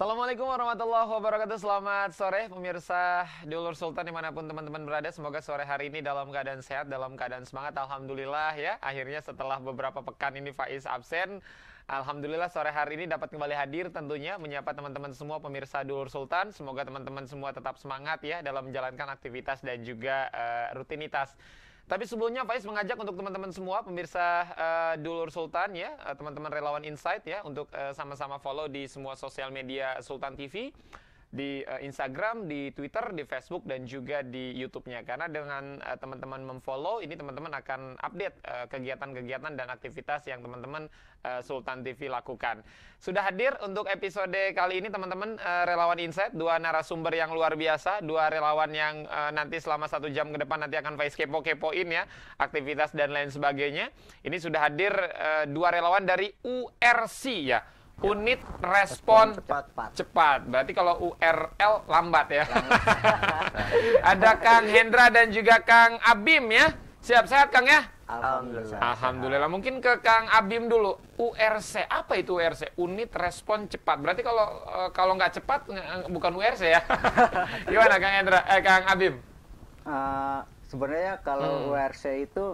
Assalamualaikum warahmatullahi wabarakatuh. Selamat sore pemirsa Dulur Sultan dimanapun teman-teman berada. Semoga sore hari ini dalam keadaan sehat, dalam keadaan semangat. Alhamdulillah ya. Akhirnya setelah beberapa pekan ini Faiz absen, alhamdulillah sore hari ini dapat kembali hadir tentunya menyapa teman-teman semua pemirsa Dulur Sultan. Semoga teman-teman semua tetap semangat ya dalam menjalankan aktivitas dan juga rutinitas. Tapi sebelumnya Faiz mengajak untuk teman-teman semua pemirsa Dulur Sultan ya, teman-teman relawan Insight ya, untuk sama-sama follow di semua sosial media Sultan TV, di Instagram, di Twitter, di Facebook, dan juga di YouTube-nya. Karena dengan teman-teman memfollow, ini teman-teman akan update kegiatan-kegiatan dan aktivitas yang teman-teman Sultan TV lakukan. Sudah hadir untuk episode kali ini teman-teman relawan Insight, dua narasumber yang luar biasa, dua relawan yang nanti selama 1 jam ke depan nanti akan Faiz kepo-kepoin ya, aktivitas dan lain sebagainya. Ini sudah hadir dua relawan dari URC ya. Unit Respon Cepat. Berarti kalau URL lambat ya. Ada Kang Hendra dan juga Kang Abim ya. Siap sehat Kang ya? Alhamdulillah. Alhamdulillah. Mungkin ke Kang Abim dulu. URC, apa itu URC? Unit Respon Cepat. Berarti kalau nggak cepat bukan URC ya. Gimana Kang Hendra? Kang Abim? Sebenarnya kalau URC itu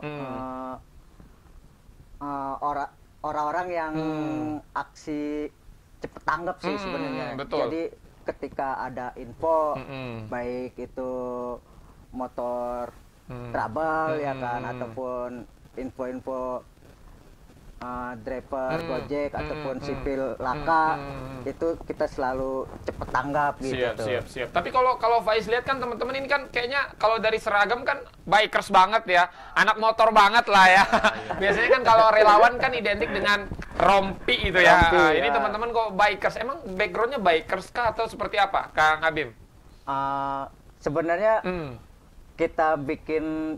orang-orang yang aksi cepet tanggap sih sebenarnya. Betul. Jadi ketika ada info, baik itu motor trouble ya kan, ataupun info-info driver Gojek ataupun sipil laka, itu kita selalu cepet tanggap gitu. Siap. Tapi kalau Faiz lihat kan teman-teman ini kan kayaknya kalau dari seragam kan bikers banget ya, anak motor banget lah ya. Biasanya kan kalau relawan kan identik dengan rompi itu ya. Ini teman-teman kok bikers, emang backgroundnya bikers kah atau seperti apa, Kang Abim? Sebenarnya kita bikin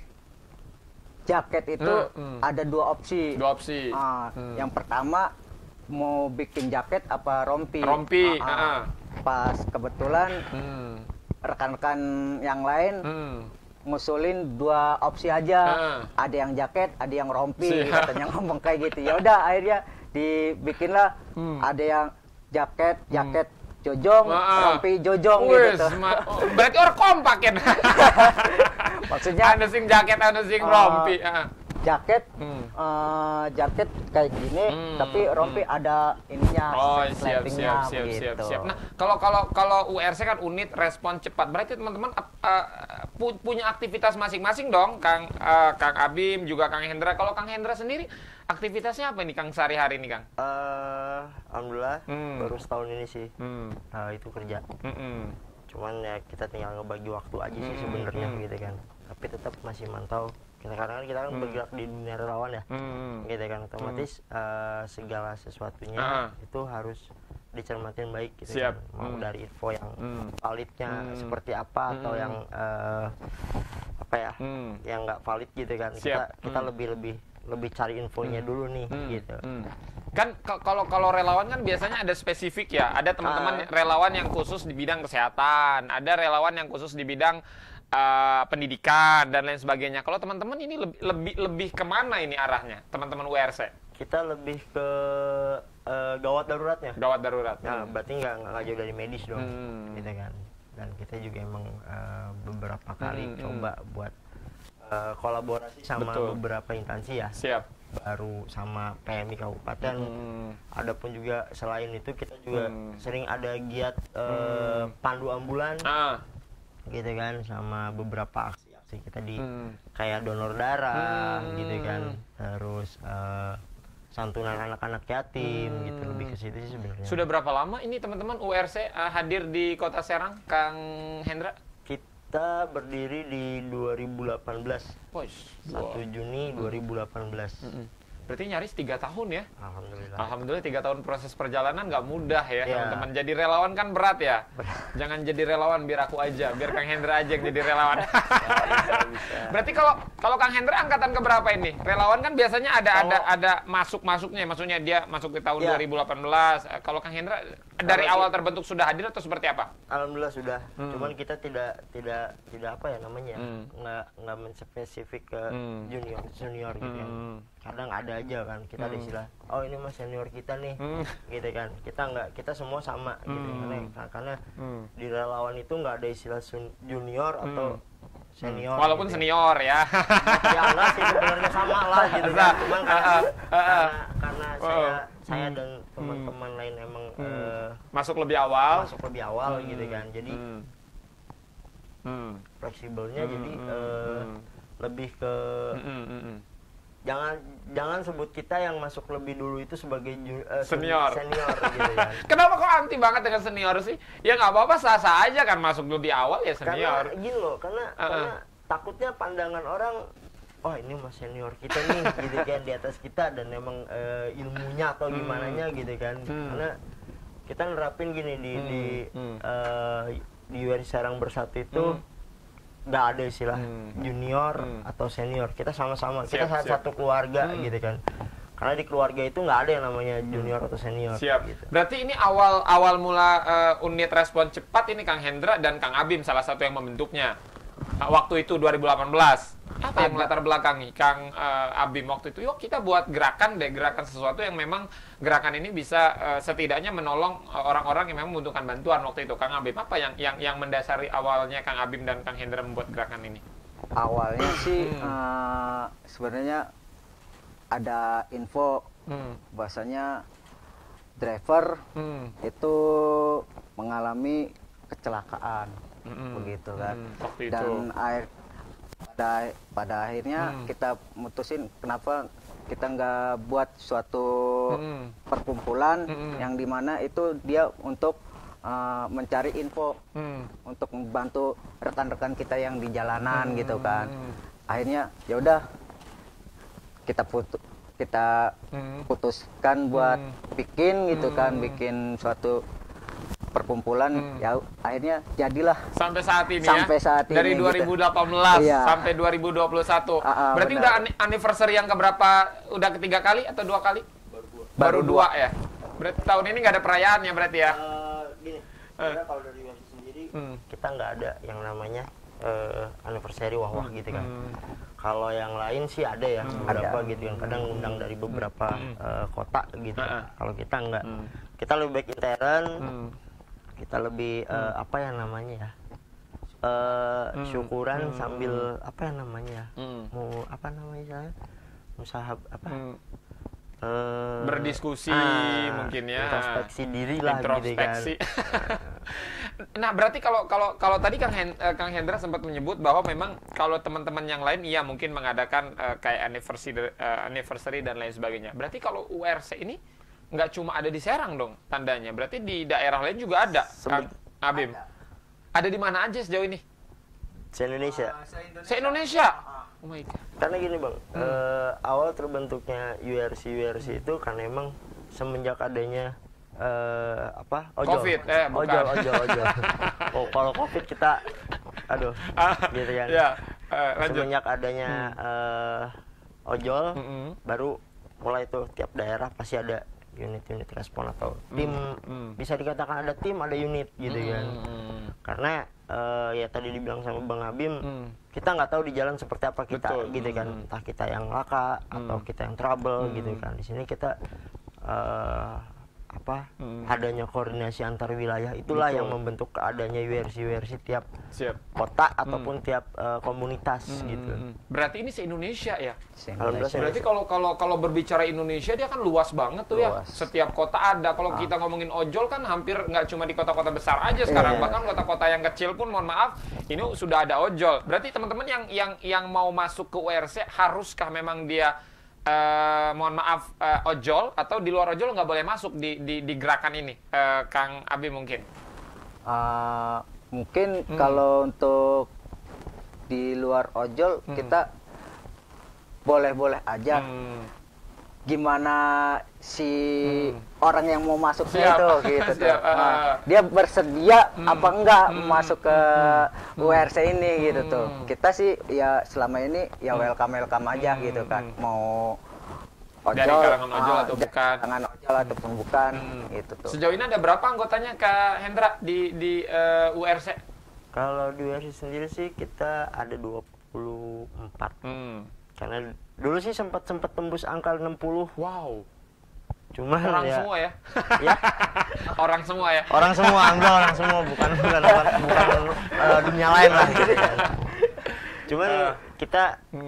jaket itu ada dua opsi. Yang pertama mau bikin jaket apa rompi. Pas kebetulan rekan-rekan yang lain ngusulin dua opsi aja. Ada yang jaket, ada yang rompi. Katanya ngomong kayak gitu. Ya udah akhirnya dibikinlah ada yang jaket jojong, rompi jojong gitu. Berarti orang kompak ya. Maksudnya ada sing jaket, ada sing rompi. Jaket kayak gini, tapi rompi ada ininya, siap. Nah, kalau URC kan unit respon cepat. Berarti teman-teman punya aktivitas masing-masing dong, Kang Abim juga Kang Hendra. Kalau Kang Hendra sendiri aktivitasnya apa nih Kang sehari-hari nih Kang? Alhamdulillah baru setahun ini sih itu kerja. Cuman ya kita tinggal ngebagi waktu aja sih sebenarnya gitu kan. Tapi tetap masih mantau. Karena kita kan bergerak di dunia relawan ya, gitu kan. Otomatis segala sesuatunya itu harus dicermatin baik gitu kan. Mau dari info yang validnya seperti apa atau yang yang nggak valid gitu kan. Kita lebih cari infonya dulu nih gitu. Kan kalau relawan kan biasanya ada spesifik ya. Ada teman-teman relawan yang khusus di bidang kesehatan, ada relawan yang khusus di bidang pendidikan dan lain sebagainya. Kalau teman-teman ini lebih kemana ini arahnya, teman-teman URC? Kita lebih ke gawat daruratnya. Gawat darurat. Nah, berarti nggak jauh dari medis dong, gitu kan. Dan kita juga emang beberapa kali coba buat kolaborasi sama beberapa instansi ya. Siap. Baru sama PMI Kabupaten. Adapun juga selain itu kita juga sering ada giat pandu ambulan. Gitu kan, sama beberapa aksi kita di kayak donor darah gitu kan, terus santunan anak-anak yatim gitu, lebih ke situ sih sebenarnya. Sudah berapa lama ini teman-teman URC hadir di Kota Serang, Kang Hendra? Kita berdiri di 2018. 1 Juni 2018. Berarti nyaris 3 tahun ya? Alhamdulillah 3 tahun proses perjalanan nggak mudah ya teman-teman. Jadi relawan kan berat ya. Jangan jadi relawan biar aku aja, biar Kang Hendra aja yang jadi relawan. Berarti kalau Kang Hendra angkatan keberapa ini? Relawan kan biasanya ada masuknya, maksudnya dia masuk di tahun 2018. Kalau Kang Hendra dari awal terbentuk sudah hadir atau seperti apa? Alhamdulillah sudah. Cuman kita tidak apa ya namanya, nggak menspesifik ke junior gitu kan. Kadang ada aja kan kita ada istilah, oh ini mas senior kita nih, gitu kan. Kita semua sama gitu karena di relawan itu nggak ada istilah junior atau senior. Walaupun gitu. Senior ya. Ya enggak sih sebenarnya sama lah gitu kan. Cuman karena saya dan teman-teman lain emang masuk lebih awal gitu kan. Jadi fleksibelnya jadi lebih ke jangan sebut kita yang masuk lebih dulu itu sebagai senior gitu ya. Kenapa kok anti banget dengan senior sih? Ya nggak apa-apa, sah-sah aja kan masuk dulu di awal ya senior. Karena gini loh, karena takutnya pandangan orang, oh ini mas senior kita nih gitu kan, di atas kita, dan emang ilmunya atau gimana nya gitu kan. Karena kita nerapin gini di URC Serang Bersatu itu nggak ada istilah junior atau senior, kita sama-sama, kita satu keluarga gitu kan. Karena di keluarga itu nggak ada yang namanya junior atau senior. Siap. Gitu. Berarti ini awal mula unit respon cepat ini Kang Hendra dan Kang Abim salah satu yang membentuknya. Waktu itu 2018. Apa yang melatar belakangi Kang Abim waktu itu? Yuk kita buat gerakan sesuatu yang memang gerakan ini bisa setidaknya menolong orang-orang yang memang membutuhkan bantuan waktu itu. Kang Abim, apa yang mendasari awalnya Kang Abim dan Kang Hendra membuat gerakan ini? Awalnya sih sebenarnya ada info bahwasanya driver itu mengalami kecelakaan begitu kan. Dan pada akhirnya kita mutusin kenapa kita nggak buat suatu perkumpulan yang dimana itu dia untuk mencari info untuk membantu rekan-rekan kita yang di jalanan gitu kan. Akhirnya ya udah kita putuskan buat bikin gitu kan, bikin suatu perkumpulan. Ya akhirnya jadilah sampai saat ini dari 2018 sampai 2021. Berarti benar. Udah anniversary yang keberapa? Udah ketiga kali atau dua kali? Baru dua ya. Berarti tahun ini nggak ada perayaannya berarti ya? Gini, kalau dari URC sendiri kita nggak ada yang namanya anniversary wah gitu kan. Kalau yang lain sih ada ya, beberapa gitu kan. Kadang undang dari beberapa kota gitu. Kalau kita nggak, kita lebih baik intern. Kita lebih apa ya namanya ya, syukuran sambil apa ya namanya, mau apa namanya saya, musahab apa, berdiskusi mungkin ya, introspeksi diri lah gitu kan. Nah berarti kalau tadi Kang Hendra sempat menyebut bahwa memang kalau teman-teman yang lain iya mungkin mengadakan kayak anniversary dan lain sebagainya. Berarti kalau URC ini nggak cuma ada di Serang dong tandanya, berarti di daerah lain juga ada. Kang Abim, ada di mana aja sejauh ini? Se-Indonesia. Se-Indonesia. Oh my God. Karena gini bang, awal terbentuknya URC itu karena emang semenjak adanya ojol. COVID, ojol. Oh kalau COVID kita, aduh, gitu kan. Ya, semenjak adanya ojol, baru mulai tuh tiap daerah pasti ada unit respon atau tim, bisa dikatakan ada tim, ada unit gitu kan. Karena ya tadi dibilang sama Bang Abim, kita nggak tahu di jalan seperti apa kita. Betul. Gitu kan, entah kita yang laka atau kita yang trouble gitu kan. Di sini kita adanya koordinasi antar wilayah itulah yang membentuk adanya URC tiap kota ataupun tiap komunitas gitu. Berarti ini se-Indonesia ya? Berarti kalau berbicara Indonesia dia kan luas banget tuh ya. Setiap kota ada. Kalau kita ngomongin ojol kan hampir nggak cuma di kota-kota besar aja sekarang, bahkan kota-kota yang kecil pun mohon maaf ini sudah ada ojol. Berarti teman-teman yang mau masuk ke URC haruskah memang dia mohon maaf ojol, atau di luar ojol nggak boleh masuk di gerakan ini? Kang Abi mungkin kalau untuk di luar ojol kita boleh-boleh aja. Gimana si orang yang mau masuk itu gitu tuh. Dia bersedia apa enggak masuk ke URC ini gitu tuh. Kita sih ya selama ini ya welcome aja gitu kan. Mau ojol, dari kalangan ojol atau bukan? Kalangan ojol ataupun bukan, gitu tuh. Sejauh ini ada berapa anggotanya Kak Hendra di URC? Kalau di URC sendiri sih kita ada 24. Karena dulu sih sempat tembus angka 60. Wow. Cuma orang ya, semua ya? Ya. Orang semua ya? Orang semua, alhamdulillah orang semua, bukan dunia lain lah gitu kan. Cuman kita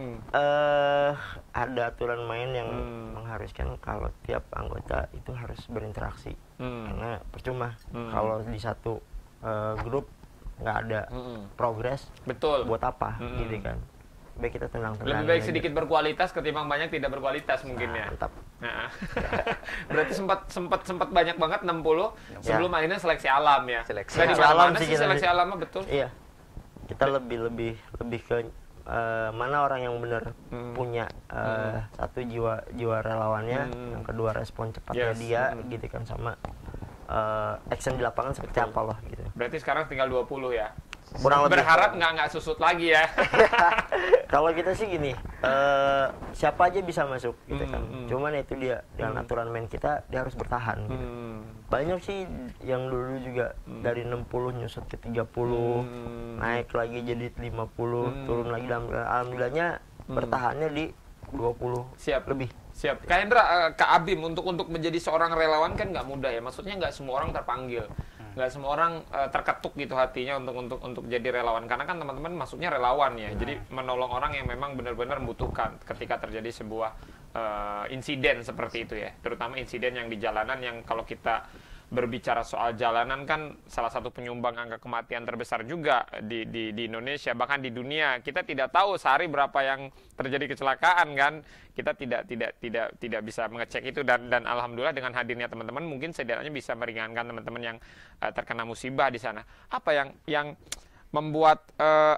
ada aturan main yang mengharuskan kalau tiap anggota itu harus berinteraksi. Karena percuma kalau di satu grup nggak ada progres, betul, buat apa gitu kan. Baik kita tenang-tenang. Lebih baik sedikit berkualitas ketimbang banyak tidak berkualitas mungkin ya. Tetap. Nah. Berarti sempat banyak banget 60 sebelum akhirnya seleksi alam ya. Seleksi alam sih seleksi alamnya betul. Iya. Kita lebih ke mana orang yang benar punya satu jiwa relawannya, yang kedua respon cepatnya dia gitu kan, sama action di lapangan seperti apa loh gitu. Berarti sekarang tinggal 20 ya. Kurang lebih. Berharap nggak susut lagi ya. Kalau kita sih gini, siapa aja bisa masuk gitu kan. Cuman itu dia dengan aturan main kita, dia harus bertahan gitu. Banyak sih yang dulu juga dari 60 nyusut ke 30, naik lagi jadi 50, turun lagi, alhamdulillahnya bertahannya di 20 siap lebih. Siap. Kak Hendra, Kak Abim, untuk menjadi seorang relawan kan nggak mudah ya. Maksudnya nggak semua orang terpanggil, nggak semua orang terketuk gitu hatinya untuk jadi relawan. Karena kan teman-teman masuknya relawan ya. Jadi menolong orang yang memang benar-benar membutuhkan ketika terjadi sebuah insiden seperti itu ya. Terutama insiden yang di jalanan, yang kalau kita berbicara soal jalanan kan salah satu penyumbang angka kematian terbesar juga di Indonesia, bahkan di dunia. Kita tidak tahu sehari berapa yang terjadi kecelakaan kan. Kita tidak bisa mengecek itu, dan alhamdulillah dengan hadirnya teman-teman mungkin setidaknya bisa meringankan teman-teman yang terkena musibah di sana. Apa yang membuat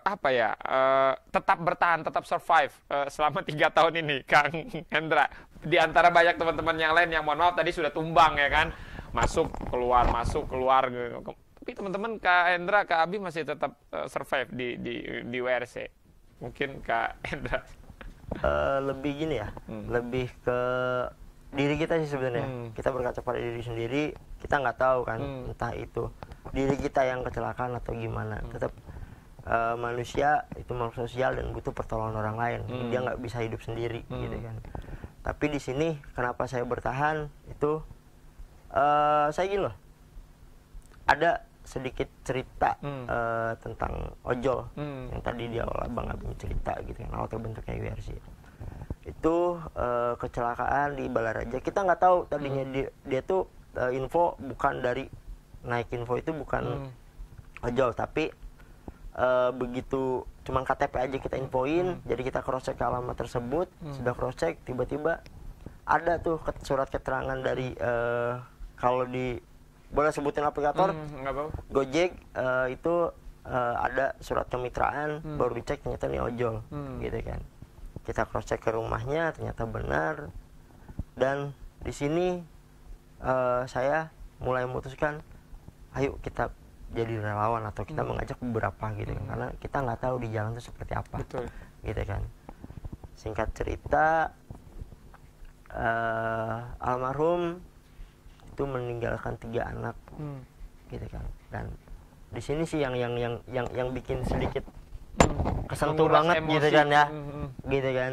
tetap bertahan, tetap survive selama 3 tahun ini, Kang Hendra, di antara banyak teman-teman yang lain yang mohon maaf tadi sudah tumbang ya kan, masuk keluar gitu. Tapi teman-teman Kak Hendra, Kak Abi masih tetap survive di WRC. Mungkin Kak Hendra lebih gini ya, lebih ke diri kita sih sebenarnya. Kita berkaca pada diri sendiri, kita nggak tahu kan, entah itu diri kita yang kecelakaan atau gimana. Tetap manusia itu makhluk sosial dan butuh pertolongan orang lain. Dia nggak bisa hidup sendiri gitu kan. Tapi di sini kenapa saya bertahan itu, saya gini loh, ada sedikit cerita tentang ojol yang tadi di awal Bang Abim cerita gitu kan, awal terbentuknya URC itu kecelakaan di Balaraja. Kita nggak tahu tadinya dia tuh info bukan dari naik info itu bukan ojol, tapi begitu cuman KTP aja kita infoin, jadi kita cross check alamat tersebut. Sudah cross check, tiba-tiba ada tuh surat keterangan dari kalau di boleh sebutin aplikator Gojek, itu ada surat kemitraan, baru dicek ternyata nih ojol gitu kan. Kita cross check ke rumahnya, ternyata benar. Dan di sini saya mulai memutuskan, ayo kita jadi relawan atau kita mengajak beberapa gitu kan, karena kita nggak tahu di jalan itu seperti apa. Betul. Gitu kan. Singkat cerita, almarhum itu meninggalkan 3 anak gitu kan. Dan di sini sih yang bikin sedikit kesentuh banget emosi, gitu kan ya. Gitu kan.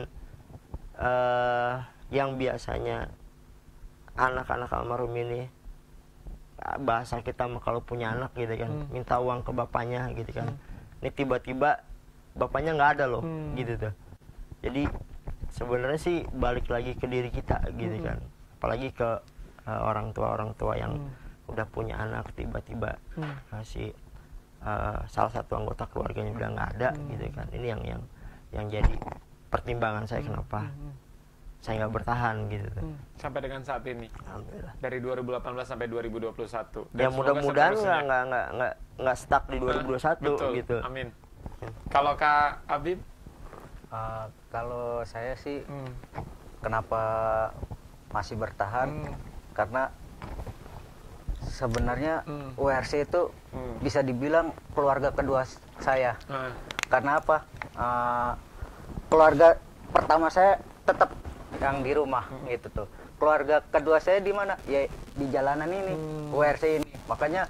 Yang biasanya anak-anak almarhum ini, bahasa kita kalau punya anak gitu kan, minta uang ke bapaknya gitu kan. Ini tiba-tiba bapaknya nggak ada loh gitu tuh. Jadi sebenarnya sih balik lagi ke diri kita gitu kan. Apalagi ke orang tua yang udah punya anak, tiba-tiba si salah satu anggota keluarganya udah nggak ada gitu kan. Ini yang jadi pertimbangan saya kenapa saya nggak bertahan gitu tuh. Sampai dengan saat ini. Alhamdulillah. Dari 2018 sampai 2021. Dan ya mudah-mudahan nggak stuck di 2021 betul, gitu. Amin. Kalau Kak Abib? Kalau saya sih kenapa masih bertahan, karena sebenarnya WRC itu bisa dibilang keluarga kedua saya. Karena apa? Keluarga pertama saya tetap yang di rumah gitu tuh. Keluarga kedua saya di mana? Ya di jalanan ini, WRC ini. Makanya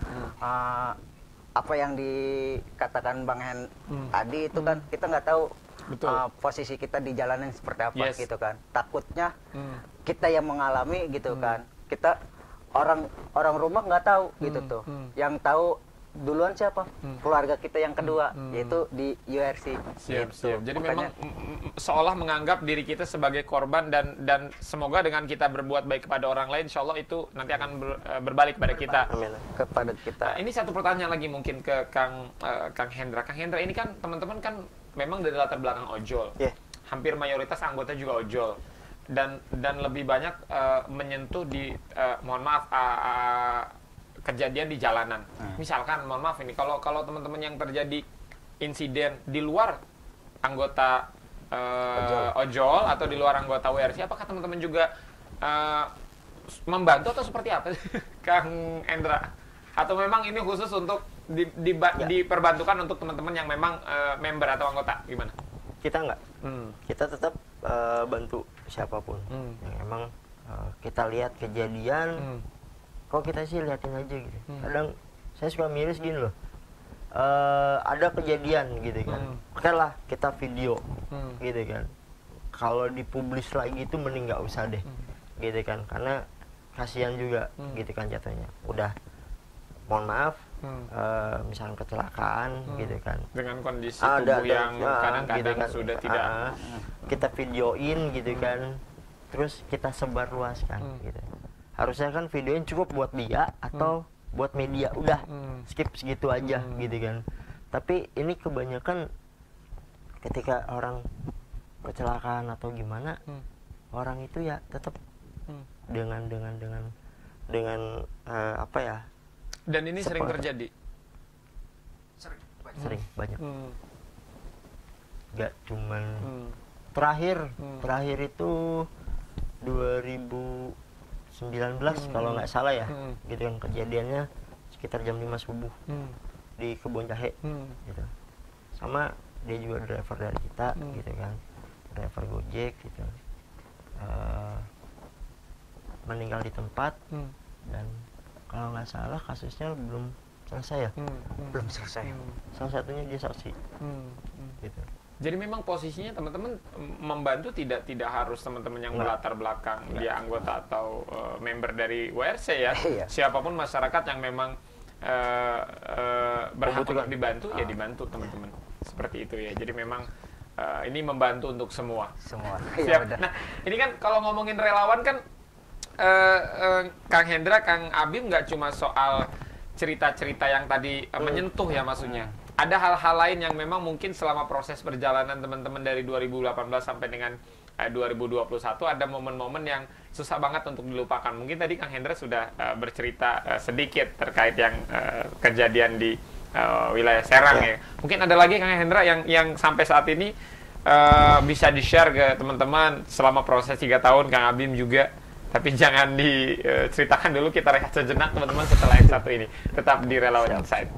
apa yang dikatakan Bang Hen tadi itu kan kita nggak tahu posisi kita di jalanan seperti apa gitu kan. Takutnya kita yang mengalami gitu kan. Kita orang rumah nggak tahu gitu tuh. Yang tahu duluan siapa? Keluarga kita yang kedua, yaitu di URC. Siap. Jadi makanya, memang seolah menganggap diri kita sebagai korban dan semoga dengan kita berbuat baik kepada orang lain, insya Allah itu nanti akan berbalik kepada kita. Kepada kita. Ini satu pertanyaan lagi mungkin ke Kang Hendra. Kang Hendra ini kan teman-teman kan memang dari latar belakang ojol. Hampir mayoritas anggota juga ojol. Dan lebih banyak menyentuh di mohon maaf kejadian di jalanan. Misalkan mohon maaf ini kalau teman-teman yang terjadi insiden di luar anggota ojol atau di luar anggota WRC, apakah teman-teman juga membantu atau seperti apa Kang Hendra? Atau memang ini khusus untuk diperbantukan untuk teman-teman yang memang member atau anggota, gimana? Kita enggak. Kita tetap bantu siapapun yang emang kita lihat kejadian. Kok kita sih liatin aja gitu. Kadang saya suka miris gini loh. Ada kejadian gitu kan. Oke lah kita video gitu kan. Kalau dipublis lagi itu mending nggak usah deh. Gitu kan. Karena kasihan juga gitu kan jatuhnya. Udah mohon maaf misalnya kecelakaan gitu kan. Dengan kondisi tubuh yang kadang-kadang gitu kan, sudah tidak kita videoin gitu kan. Terus kita sebar luaskan gitu. Harusnya kan videoin cukup buat dia atau buat media, udah skip segitu aja gitu kan. Tapi ini kebanyakan ketika orang kecelakaan atau gimana, orang itu ya tetap dengan apa ya? Dan ini sering terjadi. Sering banyak. Gak cuman terakhir itu 2019 kalau nggak salah ya, gitu kan kejadiannya sekitar jam 5 subuh di Kebon Jahe, gitu. Sama dia juga driver dari kita, gitu kan, driver Gojek, gitu. Meninggal di tempat dan kalau nggak salah kasusnya belum selesai ya, belum selesai. Salah satunya dia saksi, gitu. Jadi memang posisinya teman-teman membantu tidak harus teman-teman yang berlatar belakang dia anggota atau member dari WRC ya. Siapapun masyarakat yang memang berhak untuk dibantu ya dibantu teman-teman. Seperti itu ya. Jadi memang ini membantu untuk semua. Siap. Nah, ini kan kalau ngomongin relawan kan Kang Hendra, Kang Abim nggak cuma soal cerita-cerita yang tadi menyentuh ya maksudnya. Ada hal-hal lain yang memang mungkin selama proses perjalanan teman-teman dari 2018 sampai dengan 2021 ada momen-momen yang susah banget untuk dilupakan. Mungkin tadi Kang Hendra sudah bercerita sedikit terkait yang kejadian di wilayah Serang ya. Mungkin ada lagi Kang Hendra yang sampai saat ini bisa di-share ke teman-teman selama proses 3 tahun, Kang Abim juga. Tapi jangan diceritakan dulu, kita rehat sejenak teman-teman setelah yang satu ini. Tetap di Relawan Insight.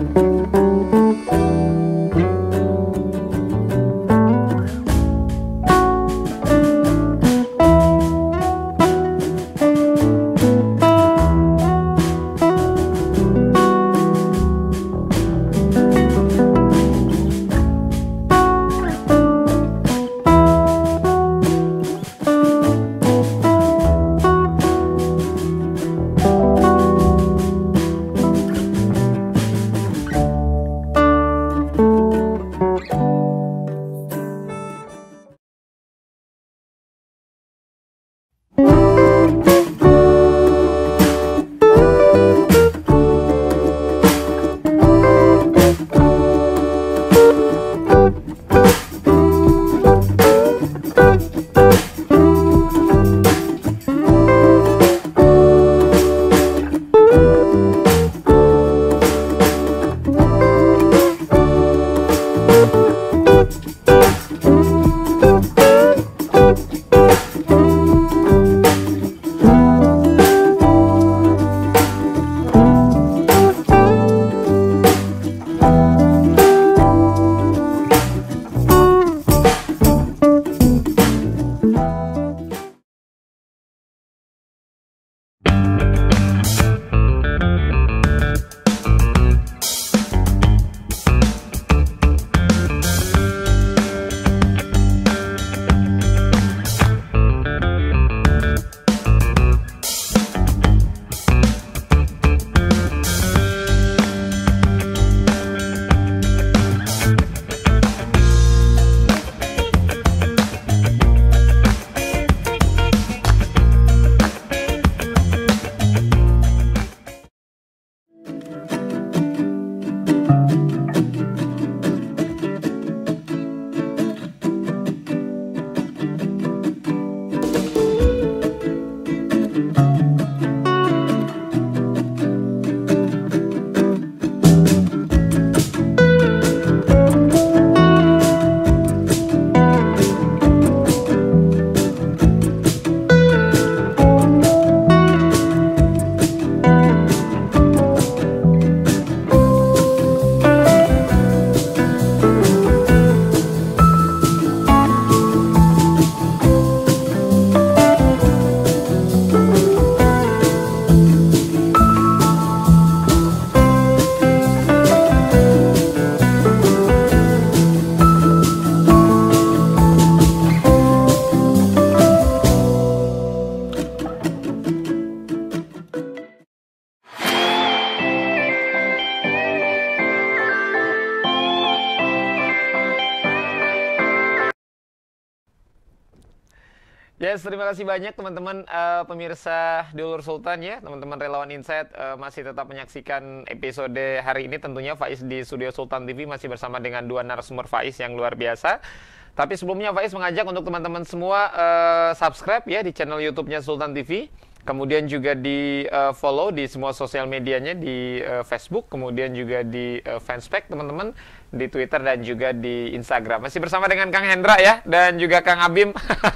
Yes, terima kasih banyak teman-teman pemirsa Dulur Sultan ya, teman-teman relawan Insight masih tetap menyaksikan episode hari ini. Tentunya Faiz di Studio Sultan TV masih bersama dengan dua narasumber Faiz yang luar biasa. Tapi sebelumnya Faiz mengajak untuk teman-teman semua subscribe ya di channel YouTube-nya Sultan TV. Kemudian juga di follow di semua sosial medianya, di Facebook, kemudian juga di Fanspage teman-teman, di Twitter dan juga di Instagram. Masih bersama dengan Kang Hendra ya, dan juga Kang Abim.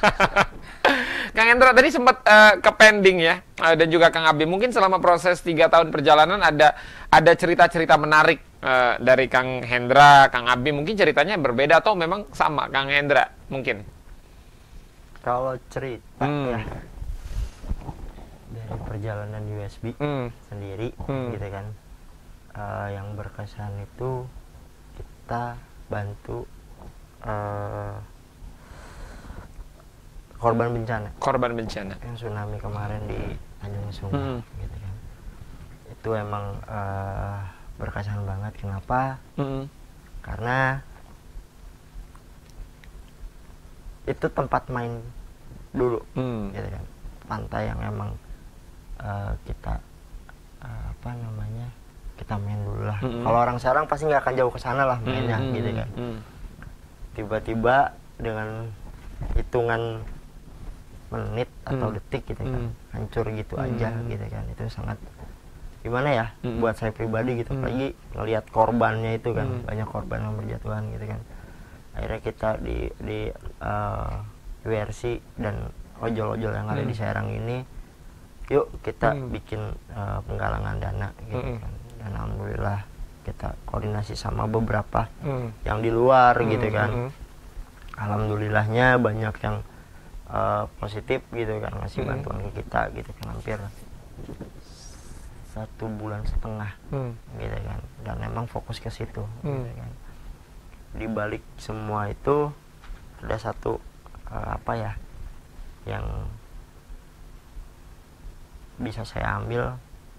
Kang Hendra tadi sempat ke pending ya, dan juga Kang Abim. Mungkin selama proses 3 tahun perjalanan ada cerita-cerita menarik dari Kang Hendra, Kang Abim. Mungkin ceritanya berbeda atau memang sama Kang Hendra mungkin? Kalau cerita ya dari perjalanan USB sendiri gitu kan, yang berkesan itu kita bantu korban bencana yang tsunami kemarin di Tanjung Lesung gitu kan. Itu emang berkesan banget. Kenapa? Karena itu tempat main dulu gitu kan, pantai yang emang kita kita main dulu lah. Kalau orang sekarang pasti nggak akan jauh ke sana lah mainnya gitu kan. Tiba-tiba dengan hitungan menit atau detik gitu kan, hancur gitu aja gitu kan. Itu sangat gimana ya buat saya pribadi gitu. Apalagi ngelihat korbannya itu kan, banyak korban yang berjatuhan gitu kan. Akhirnya kita di WRC dan ojol-ojol yang ada di Serang ini, yuk kita bikin penggalangan dana gitu kan. Dan alhamdulillah kita koordinasi sama beberapa yang di luar gitu kan. Alhamdulillahnya banyak yang positif gitu kan, ngasih bantuan ke kita gitu kan, hampir 1,5 bulan gitu kan, dan emang fokus ke situ gitu kan. Di balik semua itu ada satu apa ya yang bisa saya ambil,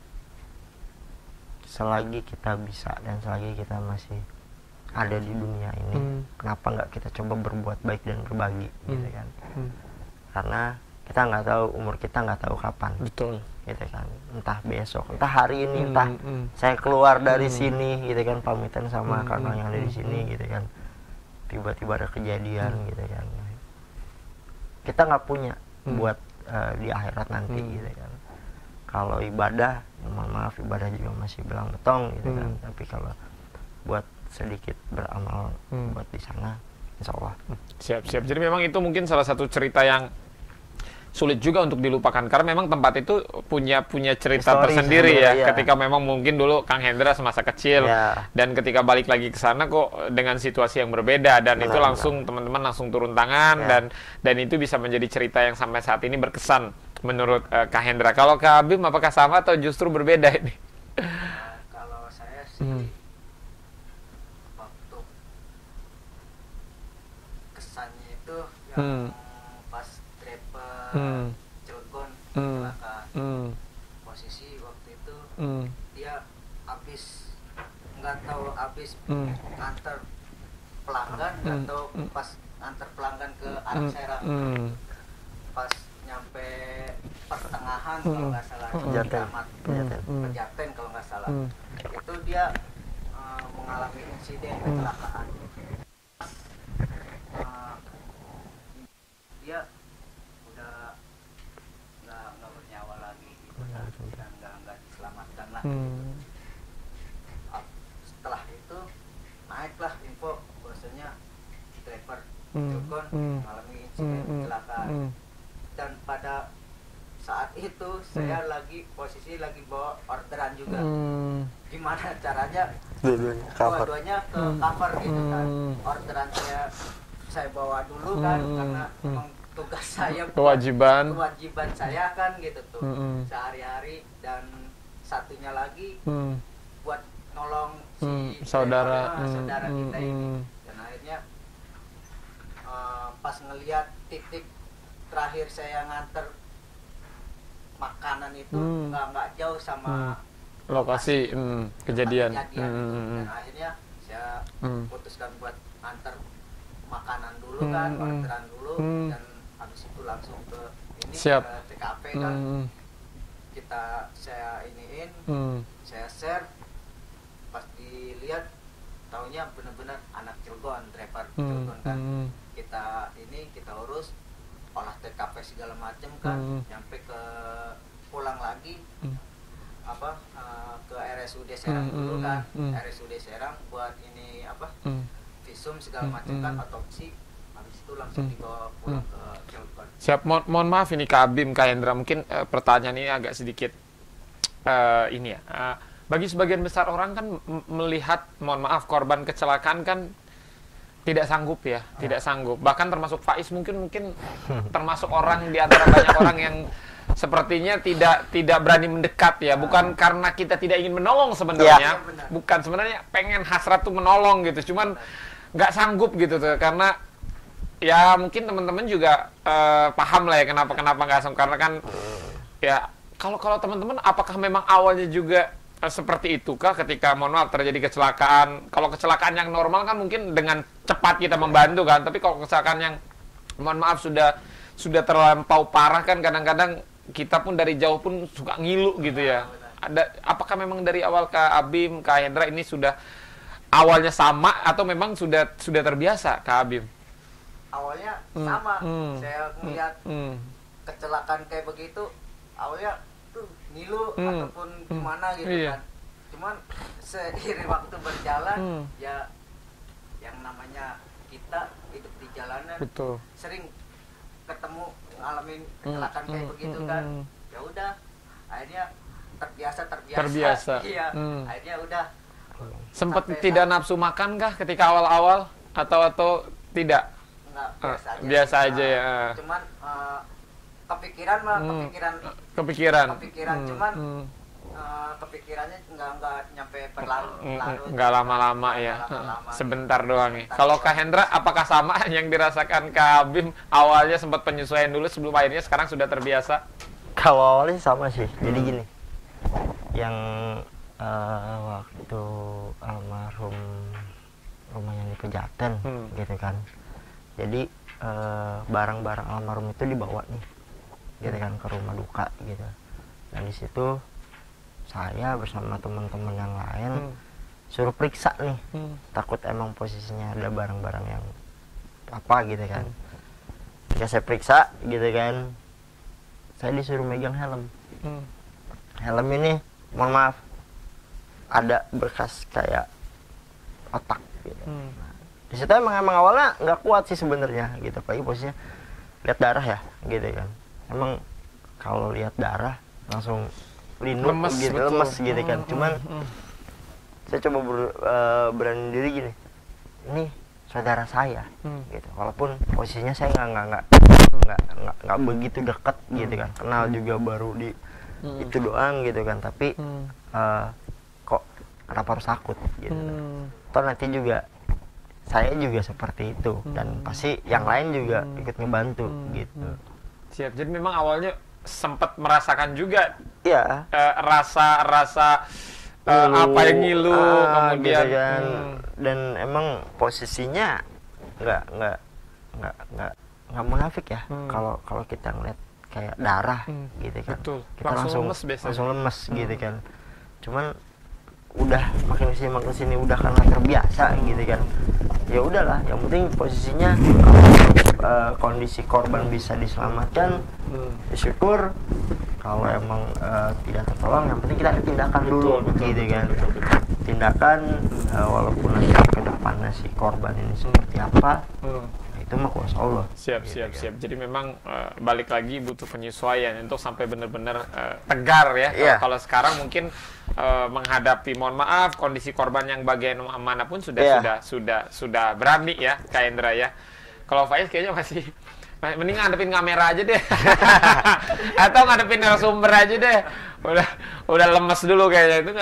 selagi kita bisa dan selagi kita masih ada di dunia ini, kenapa nggak kita coba berbuat baik dan berbagi gitu kan. Karena kita nggak tahu, umur kita nggak tahu kapan. Betul. Gitu kan, entah besok, entah hari ini, entah saya keluar dari sini gitu kan, pamitan sama kakak yang ada di sini gitu kan, tiba-tiba ada kejadian gitu kan, kita nggak punya buat di akhirat nanti gitu kan. Kalau ibadah, mohon maaf, ibadah juga masih belang betong gitu kan, tapi kalau buat sedikit beramal buat di sana, insya Allah. Siap. Jadi memang itu mungkin salah satu cerita yang sulit juga untuk dilupakan, karena memang tempat itu punya cerita Story tersendiri ya. Iya. Ketika memang mungkin dulu Kang Hendra semasa kecil, dan ketika balik lagi ke sana kok dengan situasi yang berbeda, dan itu langsung teman-teman langsung turun tangan, dan itu bisa menjadi cerita yang sampai saat ini berkesan menurut Kang Hendra. Kalau Kak Abim apakah sama atau justru berbeda ini? Kalau saya sih waktu kesannya itu yang pas Cilegon kecelakaan, posisi waktu itu dia habis nggak tahu habis antar pelanggan atau pas antar pelanggan ke arah Serang, pas nyampe pertengahan kalau nggak salah Pejaten kalau nggak salah, itu dia mengalami insiden kecelakaan. Dia udah nggak bernyawa lagi gitu, dan nggak diselamatkan lah gitu. Setelah itu naiklah info bahwasanya driver Cilegon mengalami insiden kecelakaan, dan pada saat itu saya posisi lagi bawa orderan juga. Gimana caranya dua-duanya ke cover gitu kan, orderan saya bawa dulu kan, karena memang tugas saya, kewajiban saya kan gitu tuh sehari-hari, dan satunya lagi buat nolong si saudara kita ini. Dan akhirnya pas ngelihat titik terakhir saya nganter makanan itu nggak jauh sama lokasi kejadian. Dan akhirnya saya putuskan buat antar makanan dulu kan, orderan dulu, dan habis itu langsung ke ini ke TKP kan. Saya iniin, saya share, pas dilihat taunya benar-benar anak Cilegon, driver Cilegon kan. Kita urus olah TKP segala macam kan, nyampe ke pulang lagi ke RSUD Serang dulu kan, RSUD Serang buat ini visum segala macam kan, otopsi, habis itu langsung dibawa pulang ke Cilegon. Siap. Mohon maaf ini Kak Abim, Kak Hendra, mungkin pertanyaan ini agak sedikit ini ya. Bagi sebagian besar orang kan melihat, mohon maaf, korban kecelakaan kan tidak sanggup ya, tidak sanggup. Bahkan termasuk Faiz mungkin termasuk orang di antara banyak orang yang sepertinya tidak berani mendekat ya. Bukan karena kita tidak ingin menolong sebenarnya, bukan, sebenarnya pengen hasrat tuh menolong gitu, cuman nggak sanggup gitu tuh, karena ya mungkin teman-teman juga paham lah ya kenapa nggak sanggup, karena kan ya kalau teman-teman apakah memang awalnya juga seperti itu kah ketika mohon maaf terjadi kecelakaan? Kalau kecelakaan yang normal kan mungkin dengan cepat kita membantu kan, tapi kalau kecelakaan yang mohon maaf sudah terlampau parah kan, kadang-kadang kita pun dari jauh pun suka ngilu gitu ya. Apakah memang dari awal Kak Abim, Kak Hendra ini sudah awalnya sama atau memang sudah terbiasa Kak Abim? Awalnya sama, saya melihat kecelakaan kayak begitu awalnya tuh ngilu ataupun gimana gitu kan. Cuman seiring waktu berjalan ya, yang namanya kita hidup di jalanan, sering ketemu ngalamin kecelakaan kayak begitu kan. Ya udah, akhirnya terbiasa. Iya, akhirnya udah Sempat tidak nafsu makan kah ketika awal-awal atau tidak? Enggak, biasa aja ya. Cuman kepikiran mah kepikiran. Cuman kepikirannya nggak nyampe berlarut-larut. Nggak lama-lama ya. Sebentar doang ya. Kalau Kak Hendra, apakah sama yang dirasakan Kak Abim? Awalnya sempat penyesuaian dulu sebelum akhirnya sekarang sudah terbiasa? Kalau awalnya sama sih. Jadi gini, yang waktu almarhum rumahnya di Pejaten gitu kan. Jadi barang-barang almarhum itu dibawa nih, gitu kan, ke rumah duka gitu. Dan di situ saya bersama teman-teman yang lain suruh periksa nih, takut emang posisinya ada barang-barang yang apa gitu kan. Ketika saya periksa gitu kan, saya disuruh megang helm. Helm ini, mohon maaf, ada bekas kayak otak gitu. Di situ emang awalnya nggak kuat sih sebenarnya gitu, apalagi posisinya lihat darah ya gitu kan. Emang kalau lihat darah langsung lemes gitu, lemes gitu kan. Cuman saya coba berani diri gini, ini saudara saya gitu. Walaupun posisinya saya nggak begitu dekat gitu kan, kenal juga baru di itu doang gitu kan. Tapi kok kenapa harus takut gitu kan. Toh nanti juga saya juga seperti itu, dan pasti yang lain juga ikut ngebantu gitu. Siap. Jadi memang awalnya sempat merasakan juga ya rasa apa yang ngilu kemudian gitu kan. Dan emang posisinya nggak munafik ya. Kalau kita ngeliat kayak darah gitu kan. Betul. Kita langsung lemes gitu kan. Cuman udah makin kesini udah karena terbiasa gitu kan. Ya udahlah, yang penting posisinya kondisi korban bisa diselamatkan, ya syukur. Kalau emang tidak tertolong, yang penting kita ada tindakan dulu gitu kan. Tindakan walaupun nanti ke depannya si korban ini seperti apa, itu mah kuasa Allah. Siap. Jadi memang balik lagi butuh penyesuaian untuk sampai benar-benar tegar ya. Kalau sekarang mungkin menghadapi, mohon maaf, kondisi korban yang bagaimanapun sudah berani ya, Kak Hendra ya. Kalau Faiz kayaknya masih mending ngadepin kamera aja deh. Atau ngadepin narasumber aja deh. Udah lemes dulu kayaknya. Itu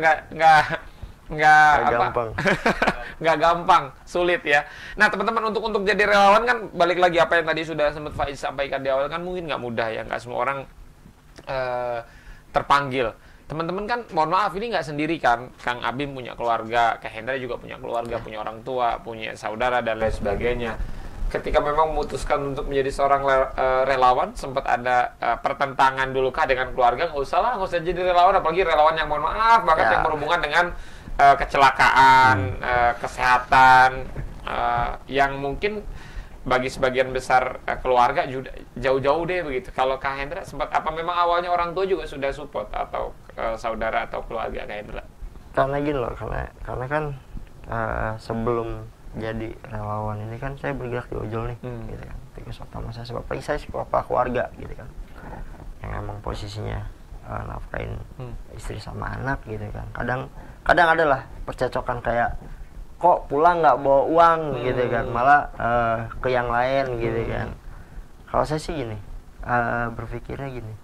nggak gampang. Nggak gampang, sulit ya. Nah, teman-teman, untuk jadi relawan kan balik lagi apa yang tadi sudah sempat Faiz sampaikan di awal, kan mungkin nggak mudah ya, nggak semua orang terpanggil. Teman-teman kan, mohon maaf, ini nggak sendiri kan. Kang Abim punya keluarga, Kak Hendra juga punya keluarga, punya orang tua, punya saudara dan lain sebagainya. Ketika memang memutuskan untuk menjadi seorang relawan, sempat ada pertentangan dulu kah dengan keluarga? Nggak usah jadi relawan, apalagi relawan yang mohon maaf banget yang berhubungan dengan kecelakaan, kesehatan, yang mungkin bagi sebagian besar keluarga jauh-jauh deh begitu. Kalau Kak Hendra sempat apa, memang awalnya orang tua juga sudah support atau saudara atau keluarga Kak Hendra? Karena gini loh, karena kan sebelum jadi relawan ini kan saya bergerak di ojol nih, gitu kan. Tugas utama saya sebab saya kepala keluarga gitu kan, yang emang posisinya nafkain istri sama anak gitu kan. Kadang adalah percecokan kayak kok pulang nggak bawa uang gitu kan, malah ke yang lain gitu kan. Kalau saya sih gini, berpikirnya gini,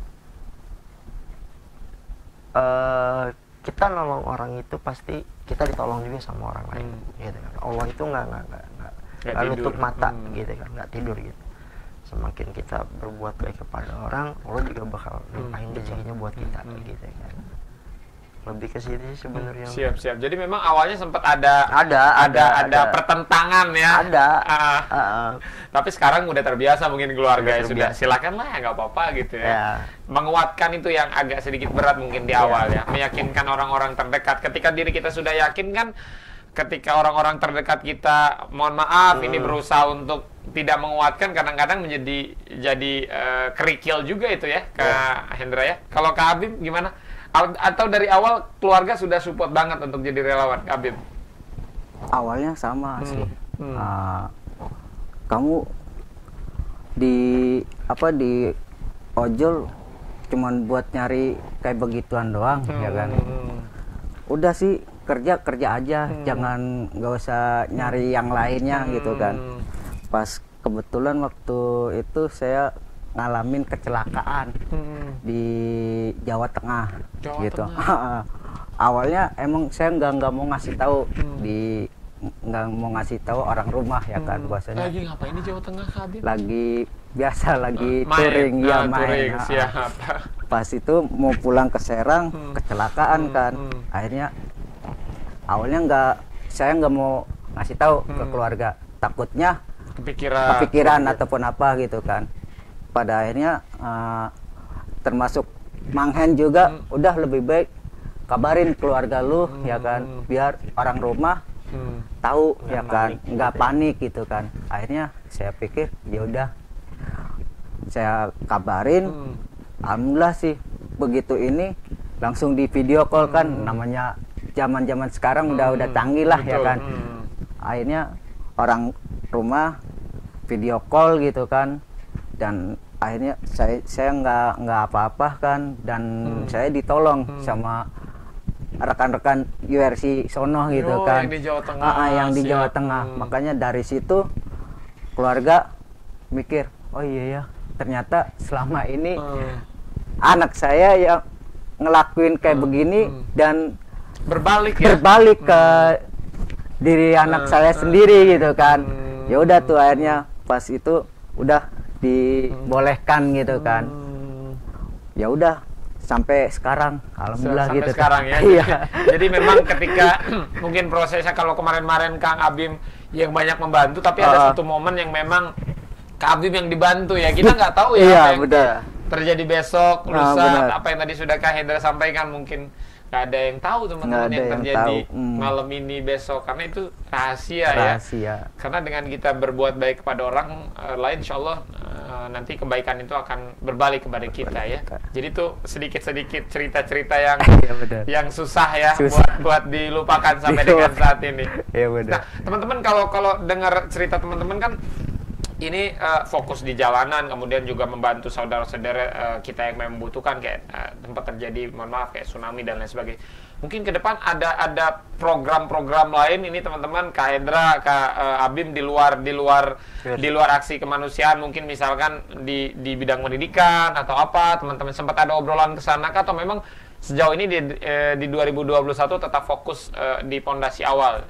kita nolong orang itu pasti kita ditolong juga sama orang lain gitu kan. Allah itu nggak nutup mata gitu kan, nggak tidur gitu. Semakin kita berbuat baik kepada orang, Allah juga bakal limpahin rezekinya buat kita gitu kan. Lebih ke situ sih sebenarnya. Siap. Jadi memang awalnya sempat ada pertentangan ya. Tapi sekarang udah terbiasa mungkin keluarga sudah. Silakan lah, nggak apa-apa gitu ya. Menguatkan itu yang agak sedikit berat mungkin di awal ya. Meyakinkan orang-orang terdekat. Ketika diri kita sudah yakin kan, ketika orang-orang terdekat kita, mohon maaf, ini berusaha untuk tidak menguatkan, kadang-kadang jadi kerikil juga itu ya, Kak Hendra ya. Kalau Kak Abim gimana? Atau dari awal keluarga sudah support banget untuk jadi relawan, Kak Abim? Awalnya sama sih. Kamu di ojol cuman buat nyari kayak begituan doang, ya kan? Udah sih, kerja aja, jangan nggak usah nyari yang lainnya gitu kan. Pas kebetulan waktu itu saya ngalamin kecelakaan di Jawa Tengah gitu. Awalnya emang saya nggak mau ngasih tahu nggak mau ngasih tahu orang rumah ya kan, bahwasanya lagi ngapain di Jawa Tengah, Habib? Lagi biasa lagi touring ya, main. Siap. Pas itu mau pulang ke Serang kecelakaan kan. Akhirnya awalnya saya nggak mau ngasih tahu ke keluarga, takutnya kepikiran ataupun apa gitu kan. Pada akhirnya termasuk Manghen juga udah lebih baik kabarin keluarga lu ya kan, biar orang rumah tahu ya kan, nggak panik gitu kan. Akhirnya saya pikir ya udah saya kabarin. Alhamdulillah sih begitu ini langsung di video call kan, namanya zaman sekarang udah canggih lah ya kan. Akhirnya orang rumah video call gitu kan, dan akhirnya saya nggak apa-apa kan, dan saya ditolong sama rekan-rekan URC sono gitu kan, yang di Jawa Tengah. Yang di Jawa Tengah. Makanya dari situ keluarga mikir, oh iya ya, ternyata selama ini anak saya yang ngelakuin kayak begini dan berbalik ke diri anak saya sendiri gitu kan. Ya udah tuh akhirnya pas itu udah dibolehkan gitu kan. Ya udah sampai sekarang, alhamdulillah sampai gitu. Sekarang ya. Iya. Jadi memang ketika mungkin prosesnya, kalau kemarin-kemarin Kang Abim yang banyak membantu, tapi ada satu momen yang memang Kang Abim yang dibantu ya. Kita nggak tahu ya iya, apa yang betul. terjadi besok, lusa, benar. apa yang tadi sudah Kang Hendra sampaikan, mungkin nggak ada yang tahu teman-teman yang terjadi malam ini, besok, karena itu rahasia ya. Karena dengan kita berbuat baik kepada orang lain, insya Allah nanti kebaikan itu akan berbalik kepada kita ya. Jadi tuh sedikit-sedikit cerita-cerita yang susah ya, buat dilupakan sampai dengan saat ini. Iya benar. Nah, teman-teman kalau dengar cerita teman-teman kan ini fokus di jalanan, kemudian juga membantu saudara-saudara kita yang membutuhkan, kayak tempat terjadi, mohon maaf, kayak tsunami dan lain sebagainya. Mungkin ke depan ada program-program lain ini teman-teman, Kak Hendra, Kak Abim, di luar aksi kemanusiaan, mungkin misalkan di bidang pendidikan atau apa, teman-teman sempat ada obrolan ke sana, atau memang sejauh ini di 2021 tetap fokus di pondasi awal,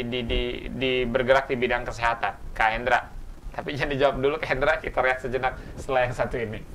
di bergerak di bidang kesehatan, Kak Hendra? Tapi jangan dijawab dulu, Kak Hendra, kita lihat sejenak setelah yang satu ini.